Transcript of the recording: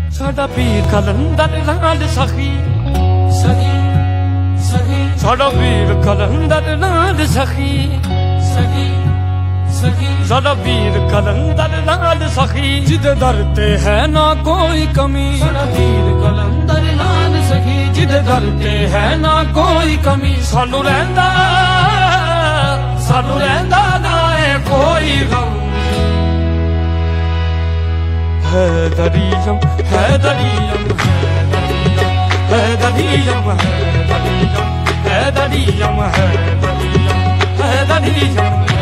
साडा पीर कलंदर लाल सखी सखी सखी, साडा पीर कलंदर लाल सखी सखी सखी, साडा पीर कलंदर लाल सखी, जिदे दर ते है ना कोई कमी। साडा पीर कलंदर लाल सखी, जिदे दर ते है ना कोई कमी। सानू रहिंदा ना है कोई गम। हैदरियम हैदरियम हैदरियम हैदरियम हैदरियम हैदरियम हैदरियम।